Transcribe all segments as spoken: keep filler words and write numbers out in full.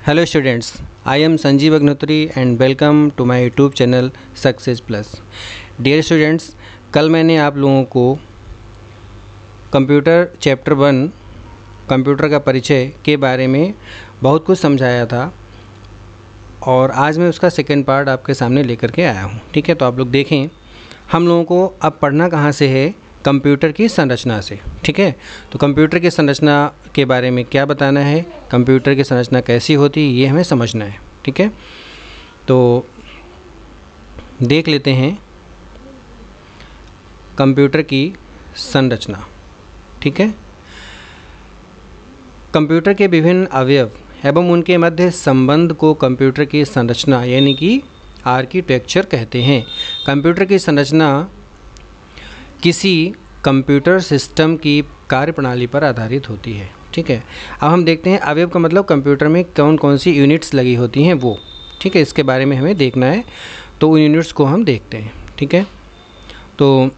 Hello students, I am Sanjeev Agnihotri and welcome to my YouTube channel success plus. Dear students, कल मैंने आप लोगों को कंप्यूटर चैप्टर वन कंप्यूटर का परिचय के बारे में बहुत कुछ समझाया था और आज मैं उसका सेकेंड पार्ट आपके सामने लेकर के आया हूँ। ठीक है, तो आप लोग देखें, हम लोगों को अब पढ़ना कहाँ से है? कंप्यूटर की संरचना से। ठीक है, तो कंप्यूटर की संरचना के बारे में क्या बताना है, कंप्यूटर की संरचना कैसी होती है, ये हमें समझना है। ठीक है, तो देख लेते हैं कंप्यूटर की संरचना। ठीक है, कंप्यूटर के विभिन्न अवयव एवं उनके मध्य संबंध को कंप्यूटर की संरचना यानी कि आर्किटेक्चर कहते हैं। कंप्यूटर की संरचना किसी कंप्यूटर सिस्टम की कार्यप्रणाली पर आधारित होती है। ठीक है, अब हम देखते हैं अवयव का मतलब कंप्यूटर में कौन कौन सी यूनिट्स लगी होती हैं वो। ठीक है, इसके बारे में हमें देखना है, तो उन यूनिट्स को हम देखते हैं। ठीक है, तो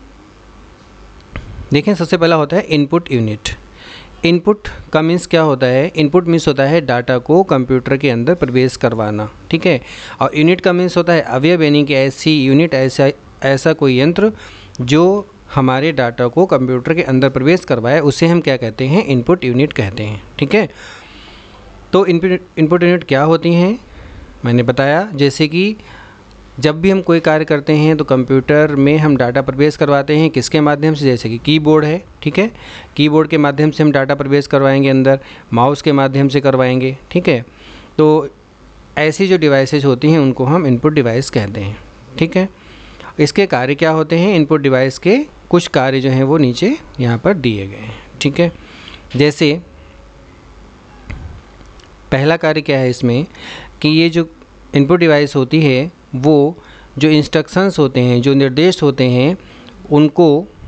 देखें, सबसे पहला होता है इनपुट यूनिट। इनपुट का मीन्स क्या होता है? इनपुट मीन्स होता है डाटा को कंप्यूटर के अंदर प्रवेश करवाना। ठीक है, और यूनिट का मीन्स होता है अवयव, यानी कि ऐसी यूनिट, ऐसा ऐसा कोई यंत्र जो हमारे डाटा को कंप्यूटर के अंदर प्रवेश करवाए, उसे हम क्या कहते हैं? इनपुट यूनिट कहते हैं। ठीक है, तो इनपुट इनपुट यूनिट क्या होती हैं मैंने बताया, जैसे कि जब भी हम कोई कार्य करते हैं तो कंप्यूटर में हम डाटा प्रवेश करवाते हैं, किसके माध्यम से? जैसे कि कीबोर्ड है। ठीक है, कीबोर्ड के माध्यम से हम डाटा प्रवेश करवाएंगे अंदर, माउस के माध्यम से करवाएंगे। ठीक है, तो ऐसी जो डिवाइसेज होती हैं उनको हम इनपुट डिवाइस कहते हैं। ठीक है, इसके कार्य क्या होते हैं? इनपुट डिवाइस के कुछ कार्य जो हैं वो नीचे यहाँ पर दिए गए हैं। ठीक है, जैसे पहला कार्य क्या है इसमें कि ये जो इनपुट डिवाइस होती है वो जो इंस्ट्रक्शंस होते हैं, जो निर्देश होते हैं, उनको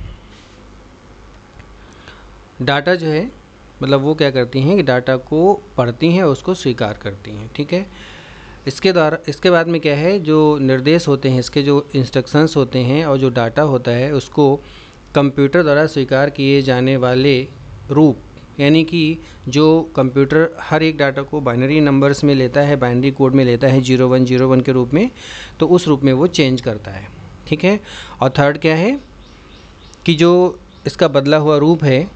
डाटा जो है मतलब वो क्या करती हैं कि डाटा को पढ़ती हैं और उसको स्वीकार करती हैं। ठीक है, इसके द्वारा इसके बाद में क्या है, जो निर्देश होते हैं, इसके जो इंस्ट्रक्शंस होते हैं और जो डाटा होता है उसको कंप्यूटर द्वारा स्वीकार किए जाने वाले रूप, यानी कि जो कंप्यूटर हर एक डाटा को बाइनरी नंबर्स में लेता है, बाइनरी कोड में लेता है, जीरो वन जीरो वन के रूप में, तो उस रूप में वो चेंज करता है। ठीक है, और थर्ड क्या है कि जो इसका बदला हुआ रूप है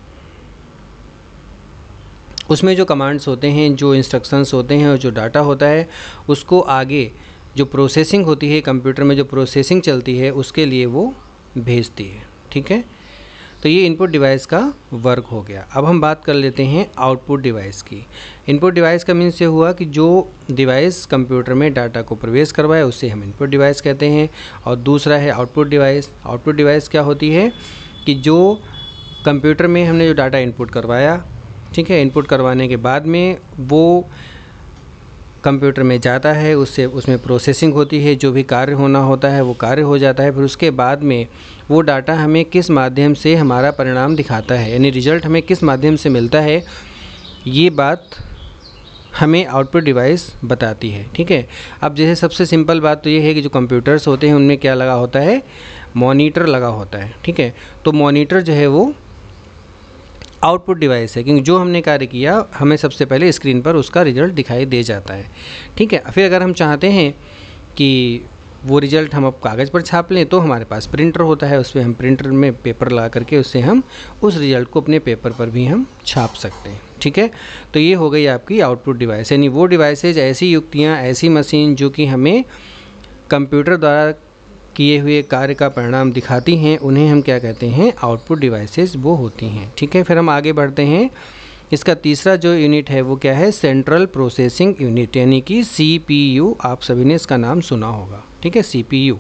उसमें जो कमांड्स होते हैं, जो इंस्ट्रक्शंस होते हैं और जो डाटा होता है, उसको आगे जो प्रोसेसिंग होती है कंप्यूटर में, जो प्रोसेसिंग चलती है, उसके लिए वो भेजती है। ठीक है, तो ये इनपुट डिवाइस का वर्क हो गया। अब हम बात कर लेते हैं आउटपुट डिवाइस की। इनपुट डिवाइस का मीन्स ये हुआ कि जो डिवाइस कंप्यूटर में डाटा को प्रवेश करवाए उसे हम इनपुट डिवाइस कहते हैं, और दूसरा है आउटपुट डिवाइस। आउटपुट डिवाइस क्या होती है कि जो कंप्यूटर में हमने जो डाटा इनपुट करवाया, ठीक है, इनपुट करवाने के बाद में वो कंप्यूटर में जाता है, उससे उसमें प्रोसेसिंग होती है, जो भी कार्य होना होता है वो कार्य हो जाता है। फिर उसके बाद में वो डाटा हमें किस माध्यम से हमारा परिणाम दिखाता है, यानी रिजल्ट हमें किस माध्यम से मिलता है, ये बात हमें आउटपुट डिवाइस बताती है। ठीक है, अब जैसे सबसे सिंपल बात तो ये है कि जो कंप्यूटर्स होते हैं उनमें क्या लगा होता है? मॉनिटर लगा होता है। ठीक है, तो मॉनिटर जो है वो आउटपुट डिवाइस है, क्योंकि जो हमने कार्य किया हमें सबसे पहले स्क्रीन पर उसका रिजल्ट दिखाई दे जाता है। ठीक है, फिर अगर हम चाहते हैं कि वो रिजल्ट हम अब कागज़ पर छाप लें तो हमारे पास प्रिंटर होता है, उस पर हम प्रिंटर में पेपर लगा करके उससे हम उस रिजल्ट को अपने पेपर पर भी हम छाप सकते हैं। ठीक है, तो ये हो गई आपकी आउटपुट डिवाइस, यानी वो डिवाइसेज, ऐसी युक्तियाँ, ऐसी मशीन जो कि हमें कंप्यूटर द्वारा किए हुए कार्य का परिणाम दिखाती हैं, उन्हें हम क्या कहते हैं? आउटपुट डिवाइसेस वो होती हैं। ठीक है, फिर हम आगे बढ़ते हैं। इसका तीसरा जो यूनिट है वो क्या है? सेंट्रल प्रोसेसिंग यूनिट, यानी कि सीपीयू। आप सभी ने इसका नाम सुना होगा। ठीक है, सीपीयू।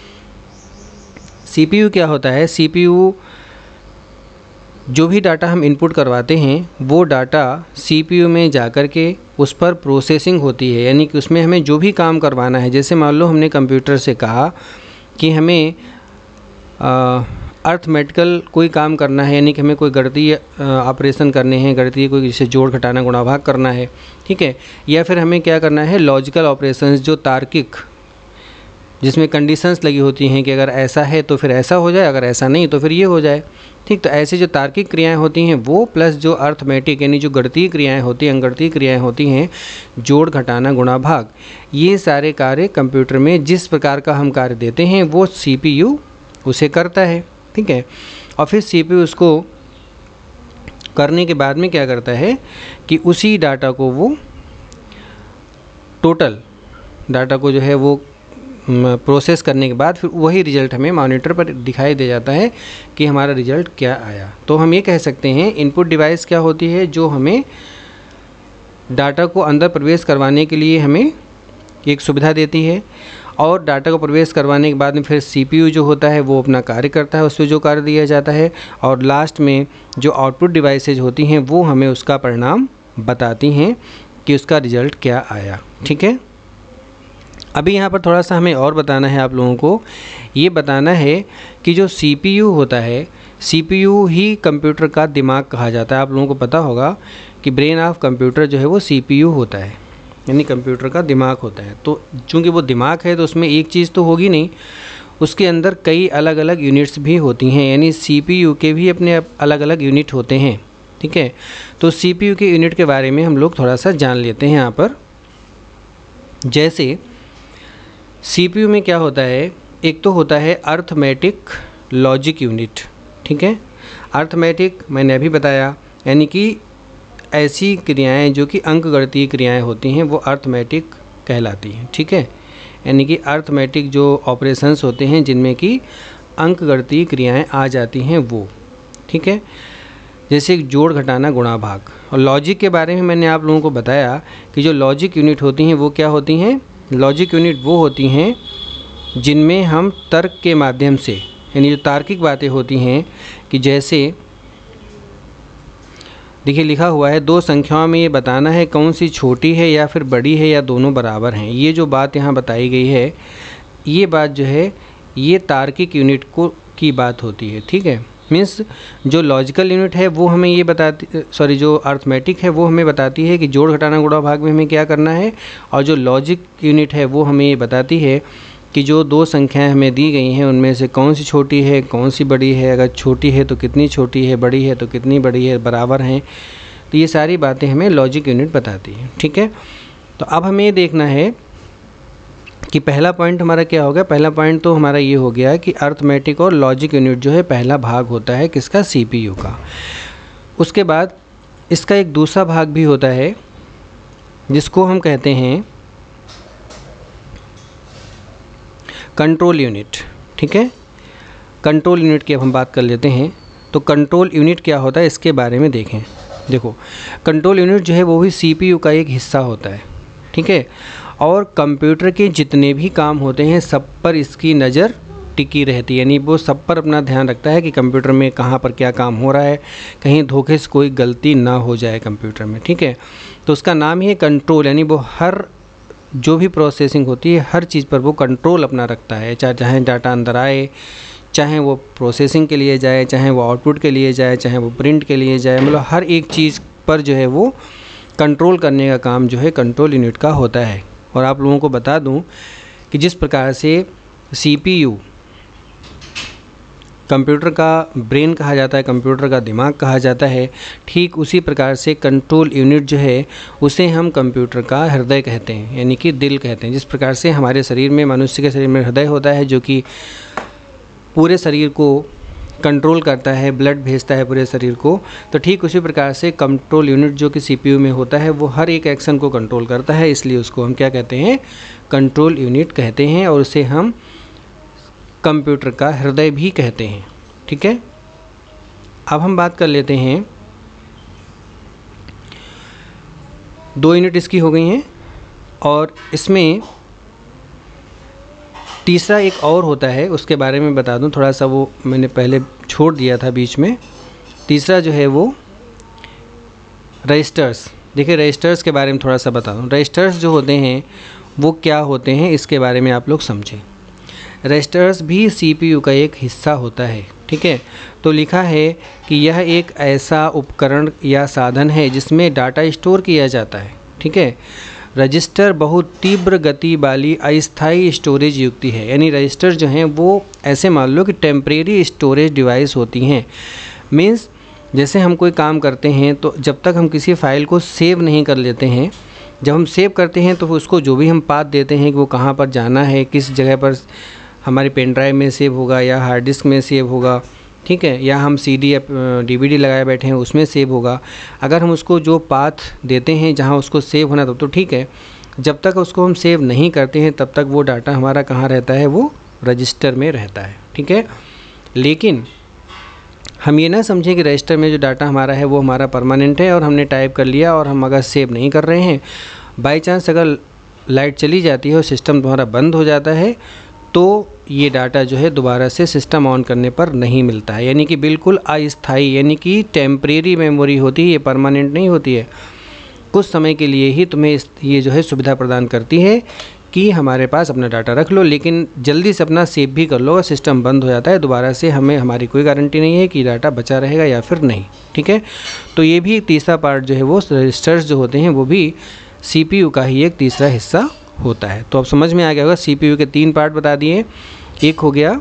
सीपीयू क्या होता है? सीपीयू जो भी डाटा हम इनपुट करवाते हैं वो डाटा सीपीयू में जाकर के उस पर प्रोसेसिंग होती है, यानी कि उसमें हमें जो भी काम करवाना है, जैसे मान लो हमने कंप्यूटर से कहा कि हमें अर्थमेटिकल कोई काम करना है, यानी कि हमें कोई गणितीय ऑपरेशन करने हैं, गणितीय कोई जैसे जोड़ घटाना गुणा भाग करना है। ठीक है, या फिर हमें क्या करना है? लॉजिकल ऑपरेशंस, जो तार्किक जिसमें कंडीशंस लगी होती हैं कि अगर ऐसा है तो फिर ऐसा हो जाए, अगर ऐसा नहीं तो फिर ये हो जाए। ठीक, तो ऐसे जो तार्किक क्रियाएं होती हैं वो प्लस जो अर्थमेटिक यानी जो गणितीय क्रियाएं होती हैं, अंकगणितीय क्रियाएं होती हैं, जोड़ घटाना गुणा भाग, ये सारे कार्य कंप्यूटर में जिस प्रकार का हम कार्य देते हैं वो सीपीयू उसे करता है। ठीक है, और फिर सीपीयू उसको करने के बाद में क्या करता है कि उसी डाटा को वो टोटल डाटा को जो है वो प्रोसेस करने के बाद फिर वही रिज़ल्ट हमें मॉनिटर पर दिखाई दे जाता है कि हमारा रिज़ल्ट क्या आया। तो हम ये कह सकते हैं इनपुट डिवाइस क्या होती है, जो हमें डाटा को अंदर प्रवेश करवाने के लिए हमें एक सुविधा देती है, और डाटा को प्रवेश करवाने के बाद में फिर सीपीयू जो होता है वो अपना कार्य करता है, उसमें जो कार्य दिया जाता है, और लास्ट में जो आउटपुट डिवाइसेज होती हैं वो हमें उसका परिणाम बताती हैं कि उसका रिज़ल्ट क्या आया। ठीक है, अभी यहाँ पर थोड़ा सा हमें और बताना है आप लोगों को, ये बताना है कि जो सीपीयू होता है, सीपीयू ही कंप्यूटर का दिमाग कहा जाता है। आप लोगों को पता होगा कि ब्रेन ऑफ कंप्यूटर जो है वो सीपीयू होता है, यानी कंप्यूटर का दिमाग होता है। तो चूँकि वो दिमाग है तो उसमें एक चीज़ तो होगी नहीं, उसके अंदर कई अलग अलग यूनिट्स भी होती हैं, यानी सीपीयू के भी अपने अलग अलग यूनिट होते हैं। ठीक है, तो सीपीयू के यूनिट के बारे में हम लोग थोड़ा सा जान लेते हैं यहाँ पर। जैसे सीपीयू में क्या होता है, एक तो होता है अर्थमेटिक लॉजिक यूनिट। ठीक है, अर्थमेटिक मैंने अभी बताया, यानी कि ऐसी क्रियाएं जो कि अंकगणितीय क्रियाएं होती हैं वो अर्थमेटिक कहलाती हैं। ठीक है, यानी कि अर्थमेटिक जो ऑपरेशंस होते हैं जिनमें कि अंकगणितीय क्रियाएं आ जाती हैं वो। ठीक है, जैसे जोड़ घटाना गुणा भाग। और लॉजिक के बारे में मैंने आप लोगों को बताया कि जो लॉजिक यूनिट होती हैं वो क्या होती हैं, लॉजिक यूनिट वो होती हैं जिनमें हम तर्क के माध्यम से, यानी जो तार्किक बातें होती हैं कि जैसे देखिए लिखा हुआ है दो संख्याओं में ये बताना है कौन सी छोटी है या फिर बड़ी है या दोनों बराबर हैं। ये जो बात यहाँ बताई गई है, ये बात जो है ये तार्किक यूनिट को की बात होती है। ठीक है, मीन्स जो लॉजिकल यूनिट है वो हमें ये बताती, सॉरी जो अर्थमेटिक है वो हमें बताती है कि जोड़ घटाना गुणा भाग में हमें क्या करना है, और जो लॉजिक यूनिट है वो हमें ये बताती है कि जो दो संख्याएं हमें दी गई हैं उनमें से कौन सी छोटी है कौन सी बड़ी है, अगर छोटी है तो कितनी छोटी है, बड़ी है तो कितनी बड़ी है, बराबर हैं। तो ये सारी बातें हमें लॉजिक यूनिट बताती है। ठीक है, तो अब हमें ये देखना है कि पहला पॉइंट हमारा क्या होगा। पहला पॉइंट तो हमारा ये हो गया कि अर्थमेटिक और लॉजिक यूनिट जो है पहला भाग होता है किसका, सीपीयू का। उसके बाद इसका एक दूसरा भाग भी होता है जिसको हम कहते हैं कंट्रोल यूनिट। ठीक है, कंट्रोल यूनिट की अब हम बात कर लेते हैं। तो कंट्रोल यूनिट क्या होता है इसके बारे में देखें। देखो कंट्रोल यूनिट जो है वो भी सीपीयू का एक हिस्सा होता है। ठीक है, और कंप्यूटर के जितने भी काम होते हैं सब पर इसकी नज़र टिकी रहती है, यानी वो सब पर अपना ध्यान रखता है कि कंप्यूटर में कहाँ पर क्या काम हो रहा है, कहीं धोखे से कोई गलती ना हो जाए कंप्यूटर में। ठीक है, तो उसका नाम ही है कंट्रोल, यानी वो हर जो भी प्रोसेसिंग होती है हर चीज़ पर वो कंट्रोल अपना रखता है, चाहे चाहे डाटा अंदर आए, चाहे वो प्रोसेसिंग के लिए जाए, चाहे वो आउटपुट के लिए जाए, चाहे वो प्रिंट के लिए जाए, मतलब हर एक चीज़ पर जो है वो कंट्रोल करने का काम जो है कंट्रोल यूनिट का होता है। और आप लोगों को बता दूं कि जिस प्रकार से सीपीयू कंप्यूटर का ब्रेन कहा जाता है, कंप्यूटर का दिमाग कहा जाता है, ठीक उसी प्रकार से कंट्रोल यूनिट जो है उसे हम कंप्यूटर का हृदय कहते हैं, यानी कि दिल कहते हैं। जिस प्रकार से हमारे शरीर में, मनुष्य के शरीर में हृदय होता है जो कि पूरे शरीर को कंट्रोल करता है, ब्लड भेजता है पूरे शरीर को, तो ठीक उसी प्रकार से कंट्रोल यूनिट जो कि सीपीयू में होता है वो हर एक एक्शन को कंट्रोल करता है, इसलिए उसको हम क्या कहते हैं, कंट्रोल यूनिट कहते हैं, और उसे हम कंप्यूटर का हृदय भी कहते हैं। ठीक है, अब हम बात कर लेते हैं, दो यूनिट इसकी हो गई हैं, और इसमें तीसरा एक और होता है, उसके बारे में बता दूं, थोड़ा सा वो मैंने पहले छोड़ दिया था बीच में। तीसरा जो है वो रजिस्टर्स। देखिए रजिस्टर्स के बारे में थोड़ा सा बता दूं। रजिस्टर्स जो होते हैं वो क्या होते हैं इसके बारे में आप लोग समझें। रजिस्टर्स भी सीपीयू का एक हिस्सा होता है। ठीक है, तो लिखा है कि यह एक ऐसा उपकरण या साधन है जिसमें डाटा स्टोर किया जाता है। ठीक है, रजिस्टर बहुत तीव्र गति वाली अस्थायी स्टोरेज युक्ति है। यानी रजिस्टर जो हैं वो ऐसे मान लो कि टेम्परेरी स्टोरेज डिवाइस होती हैं। मीन्स जैसे हम कोई काम करते हैं तो जब तक हम किसी फ़ाइल को सेव नहीं कर लेते हैं, जब हम सेव करते हैं तो उसको जो भी हम पाथ देते हैं कि वो कहाँ पर जाना है, किस जगह पर हमारी पेन ड्राइव में सेव होगा या हार्ड डिस्क में सेव होगा, ठीक है, या हम सीडी या डीवीडी लगाए बैठे हैं उसमें सेव होगा। अगर हम उसको जो पाथ देते हैं जहाँ उसको सेव होना तब तो ठीक है, जब तक उसको हम सेव नहीं करते हैं तब तक वो डाटा हमारा कहाँ रहता है, वो रजिस्टर में रहता है। ठीक है, लेकिन हम ये ना समझें कि रजिस्टर में जो डाटा हमारा है वो हमारा परमानेंट है और हमने टाइप कर लिया और हम अगर सेव नहीं कर रहे हैं, बाई चांस अगर लाइट चली जाती है और सिस्टम तुम्हारा बंद हो जाता है तो ये डाटा जो है दोबारा से सिस्टम ऑन करने पर नहीं मिलता है। यानी कि बिल्कुल अस्थायी, यानी कि टेम्परेरी मेमोरी होती है, ये परमानेंट नहीं होती है। कुछ समय के लिए ही तुम्हें इस ये जो है सुविधा प्रदान करती है कि हमारे पास अपना डाटा रख लो, लेकिन जल्दी से अपना सेव भी कर लो। और सिस्टम बंद हो जाता है दोबारा से, हमें हमारी कोई गारंटी नहीं है कि डाटा बचा रहेगा या फिर नहीं। ठीक है, तो ये भी तीसरा पार्ट जो है वो रजिस्टर्स जो होते हैं वो भी सीपीयू का ही एक तीसरा हिस्सा होता है। तो अब समझ में आ गया होगा, सीपीयू के तीन पार्ट बता दिए। एक हो गया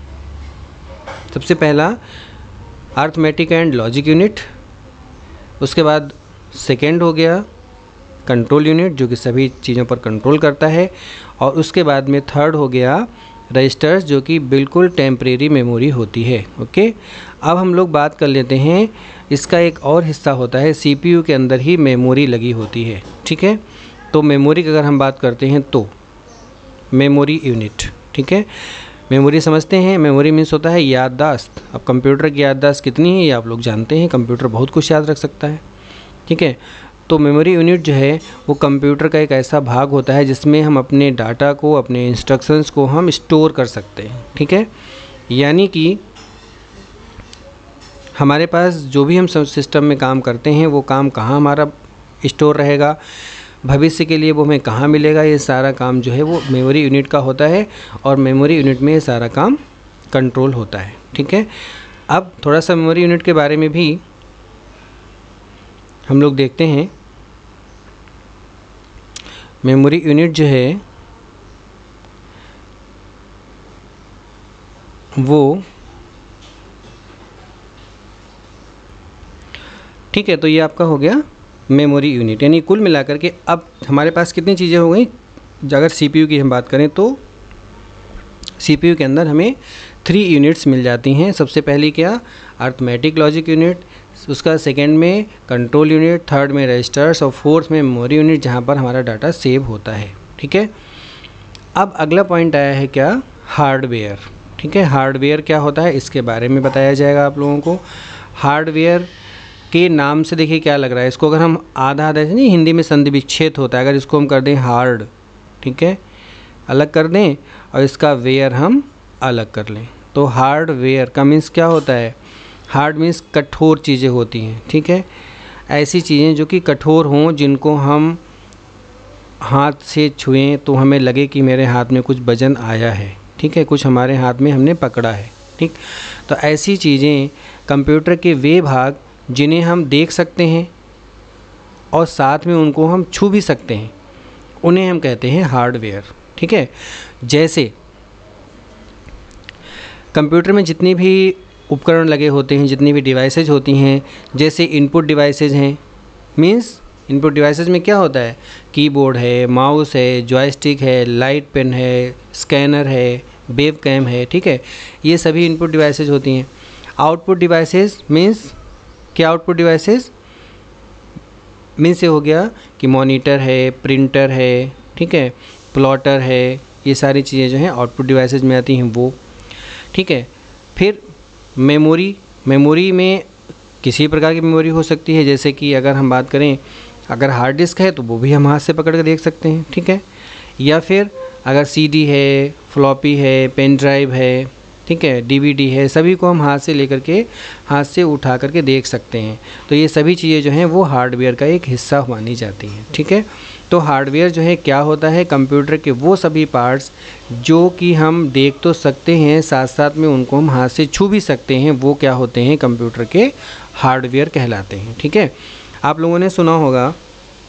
सबसे पहला अर्थमेटिक एंड लॉजिक यूनिट, उसके बाद सेकेंड हो गया कंट्रोल यूनिट जो कि सभी चीज़ों पर कंट्रोल करता है, और उसके बाद में थर्ड हो गया रजिस्टर्स जो कि बिल्कुल टेम्परेरी मेमोरी होती है। ओके, अब हम लोग बात कर लेते हैं, इसका एक और हिस्सा होता है सीपीयू के अंदर ही मेमोरी लगी होती है। ठीक है, तो मेमोरी की अगर हम बात करते हैं तो मेमोरी यूनिट, ठीक है, मेमोरी समझते हैं, मेमोरी मीन्स होता है याददाश्त। अब कंप्यूटर की याददाश्त कितनी है ये आप लोग जानते हैं, कंप्यूटर बहुत कुछ याद रख सकता है। ठीक है, तो मेमोरी यूनिट जो है वो कंप्यूटर का एक ऐसा भाग होता है जिसमें हम अपने डाटा को, अपने इंस्ट्रक्शंस को हम स्टोर कर सकते हैं। ठीक है, यानी कि हमारे पास जो भी हम सिस्टम में काम करते हैं वो काम कहाँ हमारा स्टोर रहेगा, भविष्य के लिए वो हमें कहाँ मिलेगा, ये सारा काम जो है वो मेमोरी यूनिट का होता है, और मेमोरी यूनिट में ये सारा काम कंट्रोल होता है। ठीक है, अब थोड़ा सा मेमोरी यूनिट के बारे में भी हम लोग देखते हैं। मेमोरी यूनिट जो है वो, ठीक है, तो ये आपका हो गया मेमोरी यूनिट। यानी कुल मिलाकर के अब हमारे पास कितनी चीज़ें हो गई, अगर सीपीयू की हम बात करें तो सीपीयू के अंदर हमें थ्री यूनिट्स मिल जाती हैं। सबसे पहली क्या, अर्थमेटिक लॉजिक यूनिट, उसका सेकंड में कंट्रोल यूनिट, थर्ड में रजिस्टर्स और फोर्थ में मेमोरी यूनिट जहाँ पर हमारा डाटा सेव होता है। ठीक है, अब अगला पॉइंट आया है क्या, हार्डवेयर। ठीक है, हार्डवेयर क्या होता है इसके बारे में बताया जाएगा आप लोगों को। हार्डवेयर के नाम से देखिए क्या लग रहा है, इसको अगर हम आधा आधा से नहीं, हिंदी में संधि विच्छेद होता है, अगर इसको हम कर दें हार्ड, ठीक है, अलग कर दें, और इसका वेयर हम अलग कर लें, तो हार्डवेयर का मीन्स क्या होता है, हार्ड मीन्स कठोर चीज़ें होती हैं। ठीक है, ऐसी चीज़ें जो कि कठोर हों, जिनको हम हाथ से छुएं तो हमें लगे कि मेरे हाथ में कुछ वजन आया है। ठीक है, कुछ हमारे हाथ में हमने पकड़ा है। ठीक, तो ऐसी चीज़ें कंप्यूटर के वे भाग जिन्हें हम देख सकते हैं और साथ में उनको हम छू भी सकते हैं, उन्हें हम कहते हैं हार्डवेयर। ठीक है, जैसे कंप्यूटर में जितनी भी उपकरण लगे होते हैं, जितनी भी डिवाइसेज होती हैं, जैसे इनपुट डिवाइसेज हैं, मींस इनपुट डिवाइसेज में क्या होता है, कीबोर्ड है, माउस है, जॉयस्टिक है, लाइट पेन है, स्कैनर है, वेब कैम है। ठीक है, ये सभी इनपुट डिवाइसेज होती हैं। आउटपुट डिवाइसेज मींस क्या, आउटपुट डिवाइसेस मीन्स से हो गया कि मॉनिटर है, प्रिंटर है, ठीक है, प्लॉटर है, ये सारी चीज़ें जो हैं आउटपुट डिवाइसेस में आती हैं वो। ठीक है, फिर मेमोरी, मेमोरी में किसी प्रकार की मेमोरी हो सकती है, जैसे कि अगर हम बात करें, अगर हार्ड डिस्क है तो वो भी हम हाथ से पकड़ कर देख सकते हैं। ठीक है, या फिर अगर सीडी है, फ्लॉपी है, पेन ड्राइव है, ठीक है, डीवीडी है, सभी को हम हाथ से लेकर के, हाथ से उठा करके देख सकते हैं। तो ये सभी चीज़ें जो हैं वो हार्डवेयर का एक हिस्सा मानी जाती हैं। ठीक है, तो हार्डवेयर जो है क्या होता है, कंप्यूटर के वो सभी पार्ट्स जो कि हम देख तो सकते हैं, साथ साथ में उनको हम हाथ से छू भी सकते हैं, वो क्या होते हैं, कंप्यूटर के हार्डवेयर कहलाते हैं। ठीक है, आप लोगों ने सुना होगा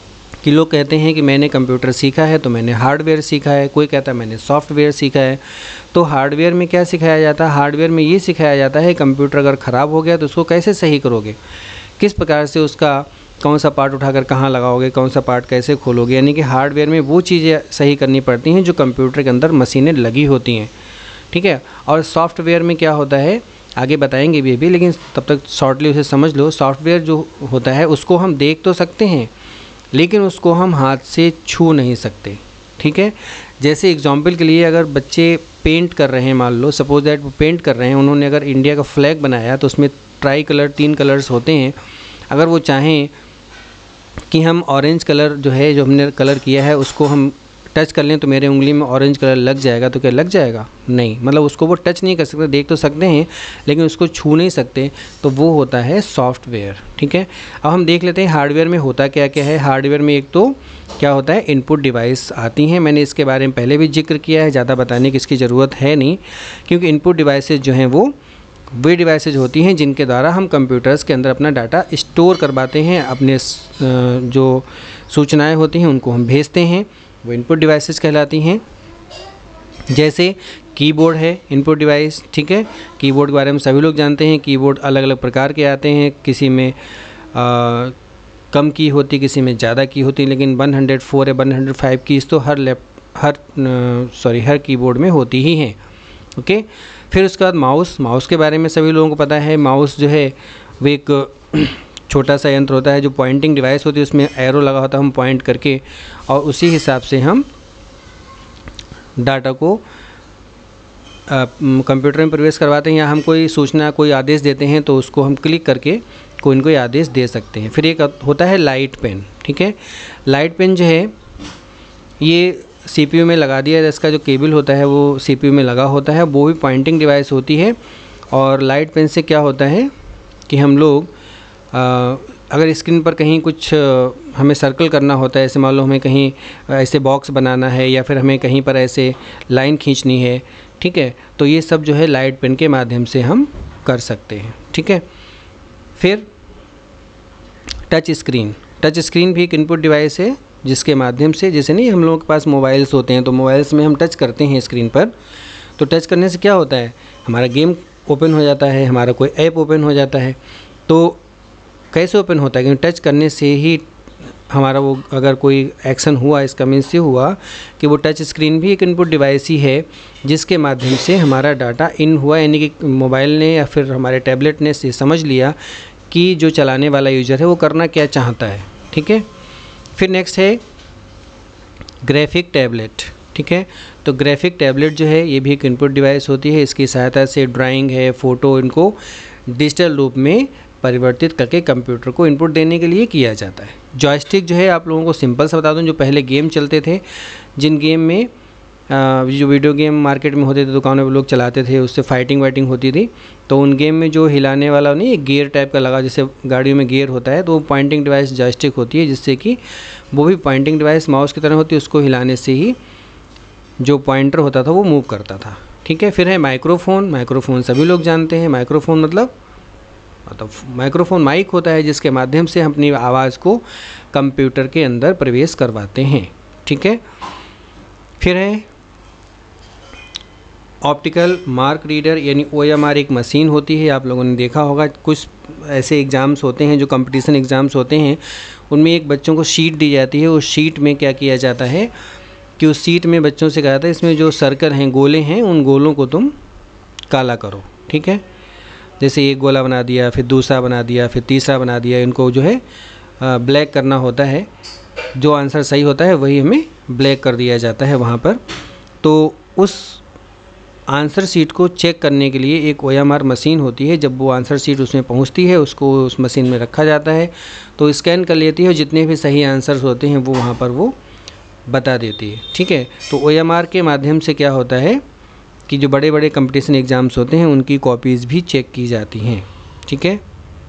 कि लोग कहते हैं कि मैंने कंप्यूटर सीखा है तो मैंने हार्डवेयर सीखा है, कोई कहता है मैंने सॉफ्टवेयर सीखा है। तो हार्डवेयर में क्या सिखाया जाता है? हार्डवेयर में ये सिखाया जाता है कंप्यूटर अगर ख़राब हो गया तो उसको कैसे सही करोगे, किस प्रकार से उसका कौन सा पार्ट उठाकर कहाँ लगाओगे, कौन सा पार्ट कैसे खोलोगे। यानी कि हार्डवेयर में वो चीज़ें सही करनी पड़ती हैं जो कंप्यूटर के अंदर मशीनें लगी होती हैं, ठीक है। और सॉफ्टवेयर में क्या होता है आगे बताएंगे भी भी लेकिन तब तक शॉर्टली उसे समझ लो। सॉफ्टवेयर जो होता है उसको हम देख तो सकते हैं लेकिन उसको हम हाथ से छू नहीं सकते, ठीक है। जैसे एग्जांपल के लिए अगर बच्चे पेंट कर रहे हैं, मान लो सपोज दैट वो पेंट कर रहे हैं, उन्होंने अगर इंडिया का फ्लैग बनाया तो उसमें ट्राई कलर तीन कलर्स होते हैं। अगर वो चाहें कि हम ऑरेंज कलर जो है जो हमने कलर किया है उसको हम टच कर लें तो मेरे उंगली में ऑरेंज कलर लग जाएगा, तो क्या लग जाएगा? नहीं, मतलब उसको वो टच नहीं कर सकते, देख तो सकते हैं लेकिन उसको छू नहीं सकते, तो वो होता है सॉफ्टवेयर, ठीक है। अब हम देख लेते हैं हार्डवेयर में होता क्या क्या है। हार्डवेयर में एक तो क्या होता है, इनपुट डिवाइस आती हैं, मैंने इसके बारे में पहले भी जिक्र किया है, ज़्यादा बताने की इसकी ज़रूरत है नहीं, क्योंकि इनपुट डिवाइसेज जो हैं वो वे डिवाइसेज होती हैं जिनके द्वारा हम कंप्यूटर्स के अंदर अपना डाटा स्टोर करवाते हैं, अपने जो सूचनाएं होती हैं उनको हम भेजते हैं, वो इनपुट डिवाइसेस कहलाती हैं। जैसे कीबोर्ड है इनपुट डिवाइस, ठीक है। कीबोर्ड के बारे में सभी लोग जानते हैं, कीबोर्ड अलग अलग प्रकार के आते हैं, किसी में आ, कम की होती, किसी में ज़्यादा की होती, लेकिन एक सौ चार या एक सौ पाँच कीज़ तो हर लैप हर सॉरी हर कीबोर्ड में होती ही हैं, ओके। फिर उसके बाद माउस, माउस के बारे में सभी लोगों को पता है। माउस जो है वो एक छोटा सा यंत्र होता है जो पॉइंटिंग डिवाइस होती है, उसमें एरो लगा होता है, हम पॉइंट करके और उसी हिसाब से हम डाटा को कंप्यूटर में प्रवेश करवाते हैं, या हम कोई सूचना कोई आदेश देते हैं तो उसको हम क्लिक करके कोई न कोई आदेश दे सकते हैं। फिर एक होता है लाइट पेन, ठीक है। लाइट पेन जो है ये सीपीयू में लगा दिया, इसका जो केबल होता है वो सीपीयू में लगा होता है, वो भी पॉइंटिंग डिवाइस होती है। और लाइट पेन से क्या होता है कि हम लोग आ, अगर स्क्रीन पर कहीं कुछ हमें सर्कल करना होता है, ऐसे मान लो हमें कहीं ऐसे बॉक्स बनाना है या फिर हमें कहीं पर ऐसे लाइन खींचनी है, ठीक है, तो ये सब जो है लाइट पेन के माध्यम से हम कर सकते हैं, ठीक है। फिर टच स्क्रीन, टच स्क्रीन भी एक इनपुट डिवाइस है जिसके माध्यम से, जैसे नहीं हम लोगों के पास मोबाइल्स होते हैं तो मोबाइल्स में हम टच करते हैं स्क्रीन पर, तो टच करने से क्या होता है, हमारा गेम ओपन हो जाता है, हमारा कोई ऐप ओपन हो जाता है। तो कैसे ओपन होता है, क्योंकि टच करने से ही हमारा वो अगर कोई एक्शन हुआ, इसका मीन्स ये हुआ कि वो टच स्क्रीन भी एक इनपुट डिवाइस ही है जिसके माध्यम से हमारा डाटा इन हुआ, यानी कि मोबाइल ने या फिर हमारे टैबलेट ने से समझ लिया कि जो चलाने वाला यूज़र है वो करना क्या चाहता है, ठीक है। फिर नेक्स्ट है ग्राफिक टैबलेट, ठीक है। तो ग्राफिक टैबलेट जो है ये भी एक इनपुट डिवाइस होती है, इसकी सहायता से ड्राइंग है, फ़ोटो, इनको डिजिटल रूप में परिवर्तित करके कंप्यूटर को इनपुट देने के लिए किया जाता है। जॉयस्टिक जो है आप लोगों को सिंपल सा बता दूं, जो पहले गेम चलते थे, जिन गेम में आ, जो वीडियो गेम मार्केट में होते थे, दुकानों पे लोग चलाते थे, उससे फाइटिंग वाइटिंग होती थी, तो उन गेम में जो हिलाने वाला नहीं एक गियर टाइप का लगा, जैसे गाड़ियों में गियर होता है, तो वो पॉइंटिंग डिवाइस जॉयस्टिक होती है, जिससे कि वो भी पॉइंटिंग डिवाइस माउस की तरह होती है, उसको हिलाने से ही जो पॉइंटर होता था वो मूव करता था, ठीक है। फिर है माइक्रोफोन, माइक्रोफोन सभी लोग जानते हैं, माइक्रोफोन मतलब मतलब माइक्रोफोन माइक होता है जिसके माध्यम से हम अपनी आवाज़ को कंप्यूटर के अंदर प्रवेश करवाते हैं, ठीक है। फिर है ऑप्टिकल मार्क रीडर, यानी ओ एम आर एक मशीन होती है, आप लोगों ने देखा होगा, कुछ ऐसे एग्ज़ाम्स होते हैं जो कंपटीशन एग्ज़ाम्स होते हैं, उनमें एक बच्चों को शीट दी जाती है, उस शीट में क्या किया जाता है कि उस शीट में बच्चों से कहा जाता है इसमें जो सर्कल हैं, गोले हैं, उन गोलों को तुम काला करो, ठीक है। जैसे एक गोला बना दिया, फिर दूसरा बना दिया, फिर तीसरा बना दिया, इनको जो है ब्लैक करना होता है, जो आंसर सही होता है वही हमें ब्लैक कर दिया जाता है वहाँ पर। तो उस आंसर शीट को चेक करने के लिए एक ओ एम आर मशीन होती है, जब वो आंसर शीट उसमें पहुँचती है उसको उस मशीन में रखा जाता है, तो स्कैन कर लेती है, जितने भी सही आंसर्स होते हैं वो वहाँ पर वो बता देती है, ठीक है। तो ओ एम आर के माध्यम से क्या होता है कि जो बड़े बड़े कंपटीशन एग्ज़ाम्स होते हैं उनकी कॉपीज़ भी चेक की जाती हैं, ठीक है।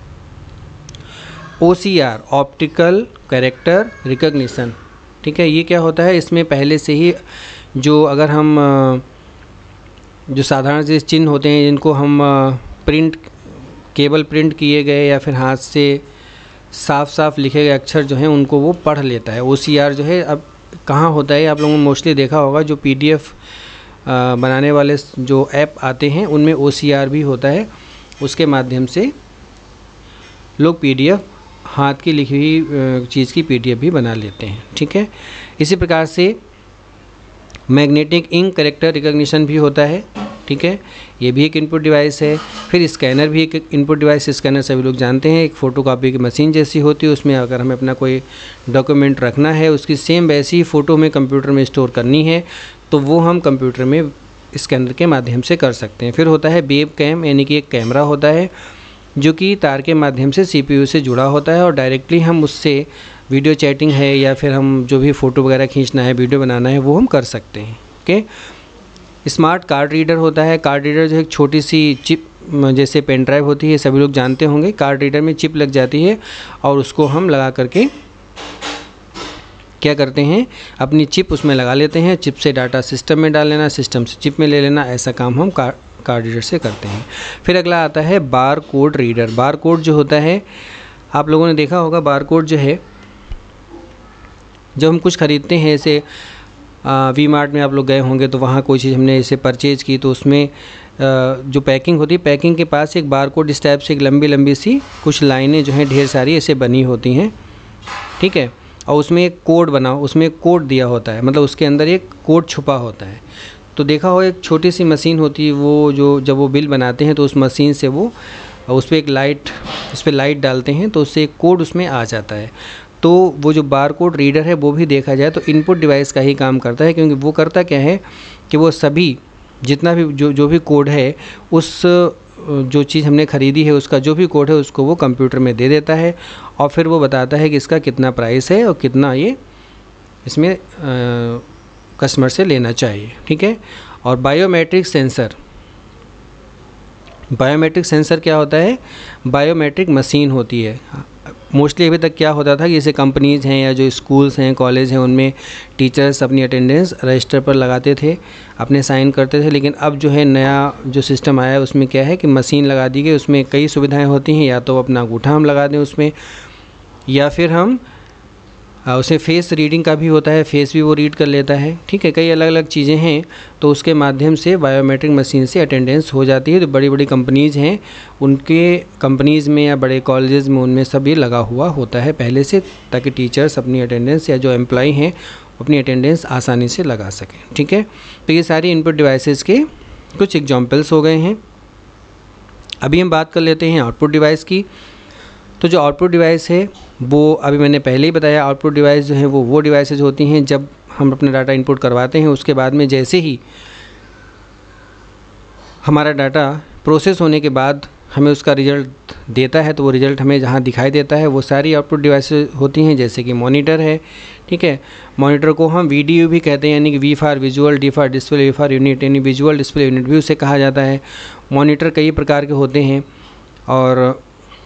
O C R optical character recognition, ठीक है, ये क्या होता है, इसमें पहले से ही जो अगर हम जो साधारण से चिन्ह होते हैं जिनको हम प्रिंट केबल प्रिंट किए गए या फिर हाथ से साफ साफ लिखे गए अक्षर जो हैं उनको वो पढ़ लेता है। ओ सी आर जो है अब कहाँ होता है, आप लोगों ने मोस्टली देखा होगा, जो पी डी एफ बनाने वाले जो ऐप आते हैं उनमें ओ सी आर भी होता है। उसके माध्यम से लोग पी डी एफ, हाथ की लिखी हुई चीज़ की पी डी एफ भी बना लेते हैं। ठीक है, इसी प्रकार से मैग्नेटिक इंक करेक्टर रिकॉग्निशन भी होता है। ठीक है, ये भी एक इनपुट डिवाइस है। फिर स्कैनर भी एक इनपुट डिवाइस। स्कैनर सभी लोग जानते हैं, एक फ़ोटोकॉपी की मशीन जैसी होती है। उसमें अगर हमें अपना कोई डॉक्यूमेंट रखना है, उसकी सेम वैसी ही फ़ोटो में कंप्यूटर में स्टोर करनी है, तो वो हम कंप्यूटर में स्कैनर के माध्यम से कर सकते हैं। फिर होता है वेब कैम, यानी कि एक कैमरा होता है जो कि तार के माध्यम से सी पी यू से जुड़ा होता है और डायरेक्टली हम उससे वीडियो चैटिंग है या फिर हम जो भी फ़ोटो वगैरह खींचना है, वीडियो बनाना है, वो हम कर सकते हैं। ओके, स्मार्ट कार्ड रीडर होता है। कार्ड रीडर जो एक छोटी सी चिप जैसे पेन ड्राइव होती है, सभी लोग जानते होंगे। कार्ड रीडर में चिप लग जाती है और उसको हम लगा करके क्या करते हैं, अपनी चिप उसमें लगा लेते हैं। चिप से डाटा सिस्टम में डाल लेना, सिस्टम से चिप में ले लेना, ऐसा काम हम कार्ड कार्ड रीडर से करते हैं। फिर अगला आता है bar code reader. Bar code जो होता है, आप लोगों ने देखा होगा, बार कोड जो है जब हम कुछ ख़रीदते हैं, जैसे वी मार्ट में आप लोग गए होंगे तो वहाँ कोई चीज़ हमने इसे परचेज़ की, तो उसमें जो पैकिंग होती है, पैकिंग के पास एक बार कोड इस टाइप से एक लंबी लंबी सी कुछ लाइनें जो हैं ढेर सारी ऐसे बनी होती हैं। ठीक है, और उसमें एक कोड बना, उसमें एक कोड दिया होता है, मतलब उसके अंदर एक कोड छुपा होता है। तो देखा हो, एक छोटी सी मशीन होती है, वो जो जब वो बिल बनाते हैं तो उस मशीन से वो उस पर एक लाइट उस पर लाइट डालते हैं तो उससे एक कोड उसमें आ जाता है। तो वो जो बार कोड रीडर है वो भी देखा जाए तो इनपुट डिवाइस का ही काम करता है, क्योंकि वो करता क्या है कि वो सभी जितना भी जो जो भी कोड है, उस जो चीज़ हमने ख़रीदी है उसका जो भी कोड है उसको वो कंप्यूटर में दे देता है और फिर वो बताता है कि इसका कितना प्राइस है और कितना ये इसमें कस्टमर से लेना चाहिए। ठीक है, और बायोमेट्रिक सेंसर। बायोमेट्रिक सेंसर क्या होता है, बायोमेट्रिक मशीन होती है। मोस्टली अभी तक क्या होता था कि जैसे कंपनीज़ हैं या जो स्कूल्स हैं, कॉलेज हैं, उनमें टीचर्स अपनी अटेंडेंस रजिस्टर पर लगाते थे, अपने साइन करते थे। लेकिन अब जो है नया जो सिस्टम आया है उसमें क्या है कि मशीन लगा दी गई, उसमें कई सुविधाएं होती हैं। या तो अपना अंगूठा हम लगा दें उसमें, या फिर हम उसमें फेस रीडिंग का भी होता है, फेस भी वो रीड कर लेता है। ठीक है, कई अलग अलग चीज़ें हैं, तो उसके माध्यम से बायोमेट्रिक मशीन से अटेंडेंस हो जाती है। तो बड़ी बड़ी कंपनीज़ हैं, उनके कंपनीज़ में या बड़े कॉलेजेस में उनमें सब ये लगा हुआ होता है पहले से, ताकि टीचर्स अपनी अटेंडेंस या जो एम्प्लॉय हैं अपनी अटेंडेंस आसानी से लगा सकें। ठीक है, तो ये सारी इनपुट डिवाइसेस के कुछ एग्जाम्पल्स हो गए हैं। अभी हम बात कर लेते हैं आउटपुट डिवाइस की। तो जो आउटपुट डिवाइस है वो अभी मैंने पहले ही बताया, आउटपुट डिवाइस जो है वो वो डिवाइसेज होती हैं जब हम अपना डाटा इनपुट करवाते हैं, उसके बाद में जैसे ही हमारा डाटा प्रोसेस होने के बाद हमें उसका रिज़ल्ट देता है, तो वो रिज़ल्ट हमें जहाँ दिखाई देता है वो सारी आउटपुट डिवाइसेज होती हैं। जैसे कि मॉनिटर है। ठीक है, मॉनिटर को हम वी डी यू भी कहते हैं, यानी कि V for visual, D for display, V for unit, यानी विजुअल डिस्प्ले यूनिट भी उसे कहा जाता है। मॉनिटर कई प्रकार के होते हैं, और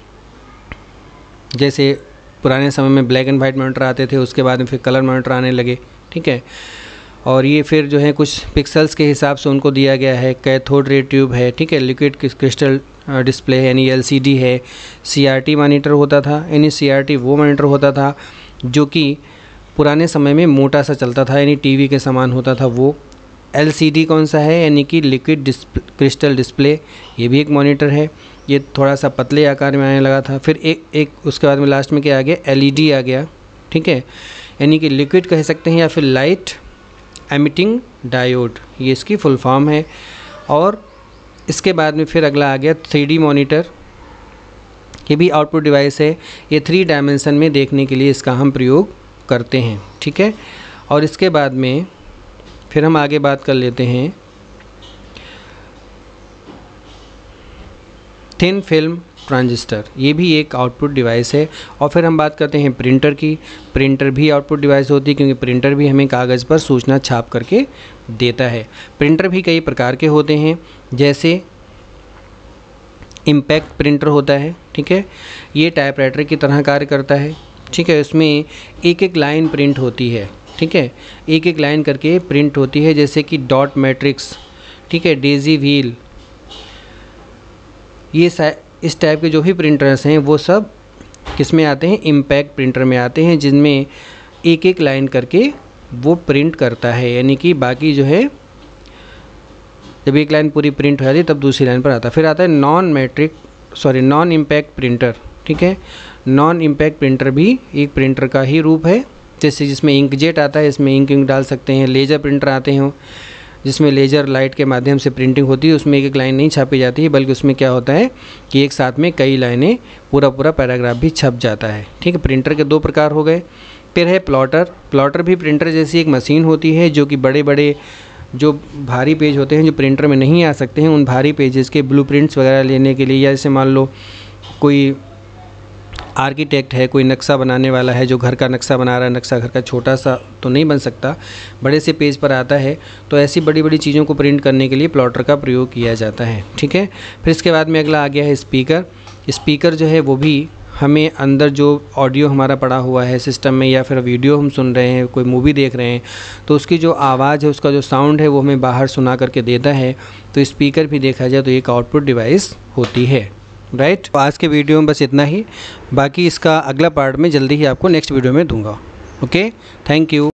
जैसे पुराने समय में ब्लैक एंड वाइट मॉनिटर आते थे, उसके बाद में फिर कलर मॉनिटर आने लगे। ठीक है, और ये फिर जो है कुछ पिक्सल्स के हिसाब से उनको दिया गया है। कैथोड रे ट्यूब है। ठीक है, लिक्विड क्रिस्टल डिस्प्ले है, यानी एल सी डी है। सी आर टी मॉनिटर होता था, यानी सी आर टी वो मॉनिटर होता था जो कि पुराने समय में मोटा सा चलता था, यानी टी वी के समान होता था वो। एल सी डी कौन सा है, यानी कि लिक्विड क्रिस्टल डिस्प्ले, ये भी एक मॉनिटर है। ये थोड़ा सा पतले आकार में आने लगा था। फिर एक एक उसके बाद में लास्ट में क्या आ गया, एल ई डी आ गया। ठीक है, यानी कि लिक्विड कह सकते हैं या फिर लाइट एमिटिंग डायोड, ये इसकी फुल फॉर्म है। और इसके बाद में फिर अगला आ गया थ्री डी मॉनिटर। ये भी आउटपुट डिवाइस है, ये थ्री डायमेंशन में देखने के लिए इसका हम प्रयोग करते हैं। ठीक है, और इसके बाद में फिर हम आगे बात कर लेते हैं थिन फिल्म ट्रांजिस्टर, ये भी एक आउटपुट डिवाइस है। और फिर हम बात करते हैं प्रिंटर की। प्रिंटर भी आउटपुट डिवाइस होती है, क्योंकि प्रिंटर भी हमें कागज़ पर सूचना छाप करके देता है। प्रिंटर भी कई प्रकार के होते हैं, जैसे इम्पैक्ट प्रिंटर होता है। ठीक है, ये टाइपराइटर की तरह कार्य करता है। ठीक है, उसमें एक एक लाइन प्रिंट होती है। ठीक है, एक एक लाइन करके प्रिंट होती है, जैसे कि डॉट मैट्रिक्स, ठीक है, डेजी व्हील, ये इस टाइप के जो भी प्रिंटर्स हैं वो सब किस में आते हैं, इम्पैक्ट प्रिंटर में आते हैं, जिनमें एक एक लाइन करके वो प्रिंट करता है। यानी कि बाकी जो है जब एक लाइन पूरी प्रिंट हो जाती है तब दूसरी लाइन पर आता है। फिर आता है non matrix sorry non impact printer. ठीक है, नॉन इम्पैक्ट प्रिंटर भी एक प्रिंटर का ही रूप है, जैसे जिसमें इंकजेट आता है, इसमें इंक इंक डाल सकते हैं। लेज़र प्रिंटर आते हैं जिसमें लेज़र लाइट के माध्यम से प्रिंटिंग होती है, उसमें एक एक लाइन नहीं छापी जाती है, बल्कि उसमें क्या होता है कि एक साथ में कई लाइनें पूरा पूरा पैराग्राफ भी छप जाता है। ठीक है, प्रिंटर के दो प्रकार हो गए। फिर है प्लॉटर। प्लॉटर भी प्रिंटर जैसी एक मशीन होती है जो कि बड़े बड़े जो भारी पेज होते हैं जो प्रिंटर में नहीं आ सकते हैं, उन भारी पेजेस के ब्लूप्रिंट्स वगैरह लेने के लिए, या जैसे मान लो कोई आर्किटेक्ट है, कोई नक्शा बनाने वाला है जो घर का नक्शा बना रहा है, नक्शा घर का छोटा सा तो नहीं बन सकता, बड़े से पेज पर आता है, तो ऐसी बड़ी बड़ी चीज़ों को प्रिंट करने के लिए प्लॉटर का प्रयोग किया जाता है। ठीक है, फिर इसके बाद में अगला आ गया है स्पीकर। स्पीकर जो है वो भी हमें अंदर जो ऑडियो हमारा पड़ा हुआ है सिस्टम में, या फिर वीडियो हम सुन रहे हैं, कोई मूवी देख रहे हैं, तो उसकी जो आवाज़ है, उसका जो साउंड है वो हमें बाहर सुना करके देता है। तो स्पीकर भी देखा जाए तो एक आउटपुट डिवाइस होती है। राइट, तो आज के वीडियो में बस इतना ही, बाकी इसका अगला पार्ट में जल्दी ही आपको नेक्स्ट वीडियो में दूंगा। Okay, thank you.